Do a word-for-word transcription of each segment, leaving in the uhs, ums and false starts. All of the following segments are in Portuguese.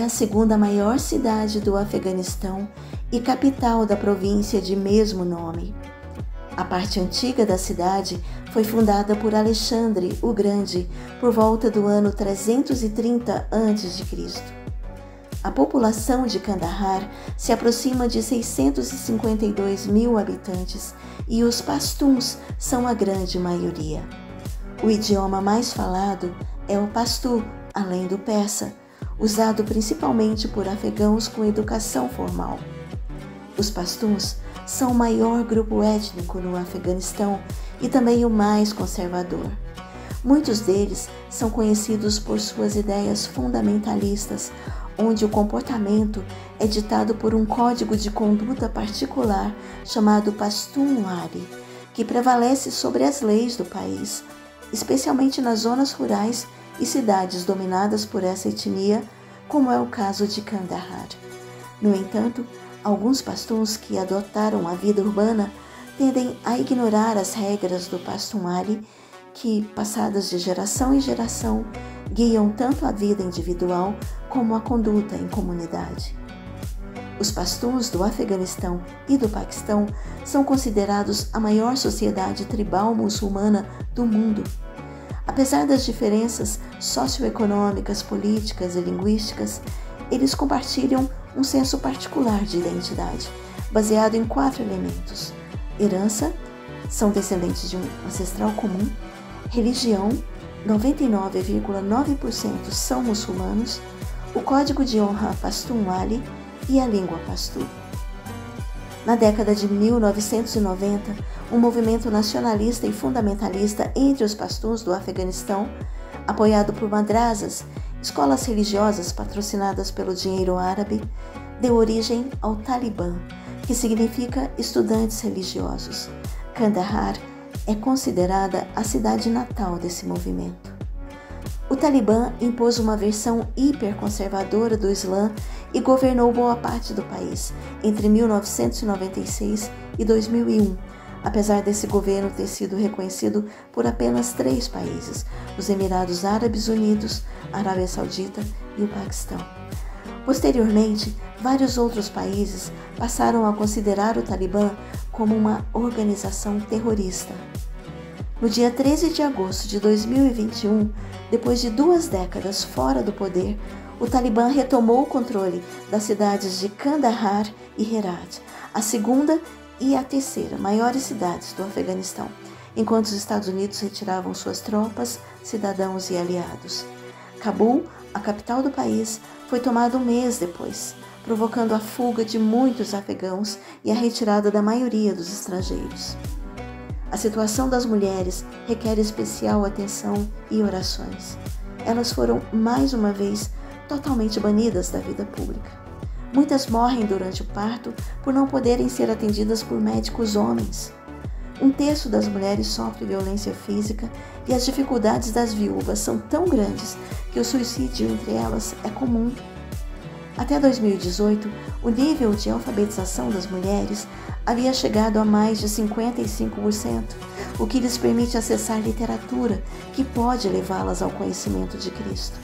a segunda maior cidade do Afeganistão e capital da província de mesmo nome. A parte antiga da cidade foi fundada por Alexandre o Grande por volta do ano trezentos e trinta antes de Cristo. A população de Kandahar se aproxima de seiscentos e cinquenta e dois mil habitantes e os pastuns são a grande maioria. O idioma mais falado é o pastu, além do persa, usado principalmente por afegãos com educação formal. Os pastuns são o maior grupo étnico no Afeganistão e também o mais conservador. Muitos deles são conhecidos por suas ideias fundamentalistas, onde o comportamento é ditado por um código de conduta particular chamado Pashtunwali, que prevalece sobre as leis do país, especialmente nas zonas rurais e cidades dominadas por essa etnia, como é o caso de Kandahar. No entanto, alguns pastuns que adotaram a vida urbana tendem a ignorar as regras do Pashtunwali, que, passadas de geração em geração, guiam tanto a vida individual como a conduta em comunidade. Os pastuns do Afeganistão e do Paquistão são considerados a maior sociedade tribal muçulmana do mundo. Apesar das diferenças socioeconômicas, políticas e linguísticas, eles compartilham um senso particular de identidade, baseado em quatro elementos: herança, são descendentes de um ancestral comum; religião, noventa e nove vírgula nove por cento são muçulmanos; o código de honra Pashtunwali e a língua pashtu. Na década de mil novecentos e noventa, um movimento nacionalista e fundamentalista entre os pastuns do Afeganistão, apoiado por madrasas, escolas religiosas patrocinadas pelo dinheiro árabe, deu origem ao Talibã, que significa estudantes religiosos. Kandahar é considerada a cidade natal desse movimento. O Talibã impôs uma versão hiperconservadora do Islã e governou boa parte do país entre mil novecentos e noventa e seis e dois mil e um, apesar desse governo ter sido reconhecido por apenas três países: os Emirados Árabes Unidos, a Arábia Saudita e o Paquistão. Posteriormente, vários outros países passaram a considerar o Talibã como uma organização terrorista. No dia treze de agosto de dois mil e vinte e um, depois de duas décadas fora do poder, o Talibã retomou o controle das cidades de Kandahar e Herat, a segunda e a terceira maiores cidades do Afeganistão, enquanto os Estados Unidos retiravam suas tropas, cidadãos e aliados. Cabul, a capital do país, foi tomada um mês depois, provocando a fuga de muitos afegãos e a retirada da maioria dos estrangeiros. A situação das mulheres requer especial atenção e orações. Elas foram, mais uma vez, totalmente banidas da vida pública. Muitas morrem durante o parto por não poderem ser atendidas por médicos homens. Um terço das mulheres sofre violência física e as dificuldades das viúvas são tão grandes que o suicídio entre elas é comum. Até dois mil e dezoito, o nível de alfabetização das mulheres havia chegado a mais de cinquenta e cinco por cento, o que lhes permite acessar literatura que pode levá-las ao conhecimento de Cristo.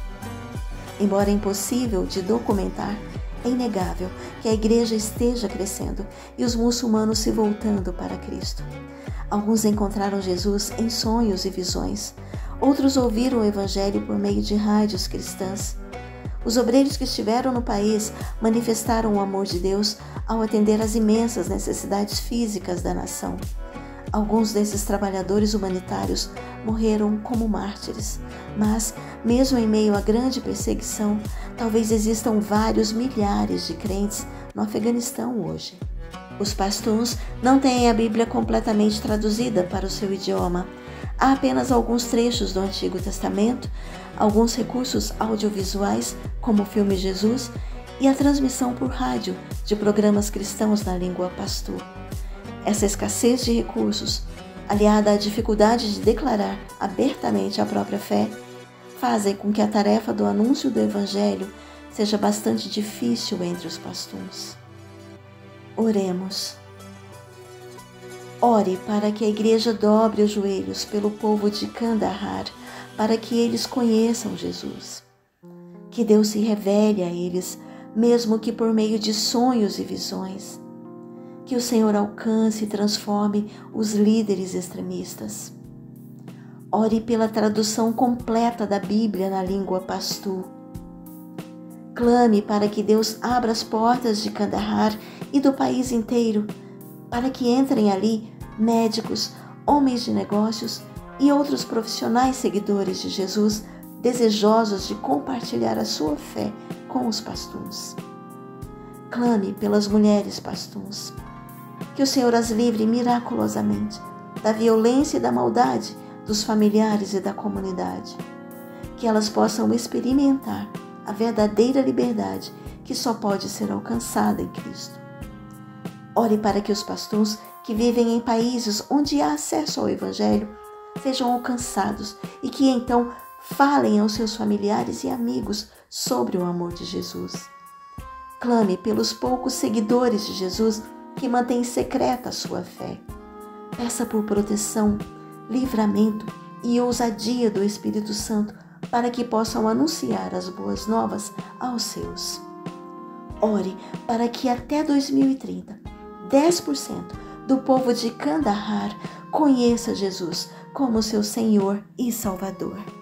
Embora impossível de documentar, é inegável que a igreja esteja crescendo e os muçulmanos se voltando para Cristo. Alguns encontraram Jesus em sonhos e visões, outros ouviram o evangelho por meio de rádios cristãs. Os obreiros que estiveram no país manifestaram o amor de Deus ao atender às imensas necessidades físicas da nação. Alguns desses trabalhadores humanitários morreram como mártires, mas, mesmo em meio à grande perseguição, talvez existam vários milhares de crentes no Afeganistão hoje. Os pastuns não têm a Bíblia completamente traduzida para o seu idioma. Há apenas alguns trechos do Antigo Testamento, alguns recursos audiovisuais, como o filme Jesus, e a transmissão por rádio de programas cristãos na língua pashtu. Essa escassez de recursos, aliada à dificuldade de declarar abertamente a própria fé, fazem com que a tarefa do anúncio do Evangelho seja bastante difícil entre os pastuns. Oremos. Ore para que a igreja dobre os joelhos pelo povo de Kandahar, para que eles conheçam Jesus. Que Deus se revele a eles, mesmo que por meio de sonhos e visões. Que o Senhor alcance e transforme os líderes extremistas. Ore pela tradução completa da Bíblia na língua pastu. Clame para que Deus abra as portas de Kandahar e do país inteiro, para que entrem ali médicos, homens de negócios e outros profissionais seguidores de Jesus, desejosos de compartilhar a sua fé com os pastuns. Clame pelas mulheres pastuns. Que o Senhor as livre miraculosamente da violência e da maldade dos familiares e da comunidade. Que elas possam experimentar a verdadeira liberdade que só pode ser alcançada em Cristo. Ore para que os pastuns que vivem em países onde há acesso ao Evangelho sejam alcançados e que então falem aos seus familiares e amigos sobre o amor de Jesus. Clame pelos poucos seguidores de Jesus que mantêm secreta a sua fé. Peça por proteção, livramento e ousadia do Espírito Santo para que possam anunciar as boas novas aos seus. Ore para que até dois mil e trinta, dez por cento do povo de Kandahar conheça Jesus como seu Senhor e Salvador.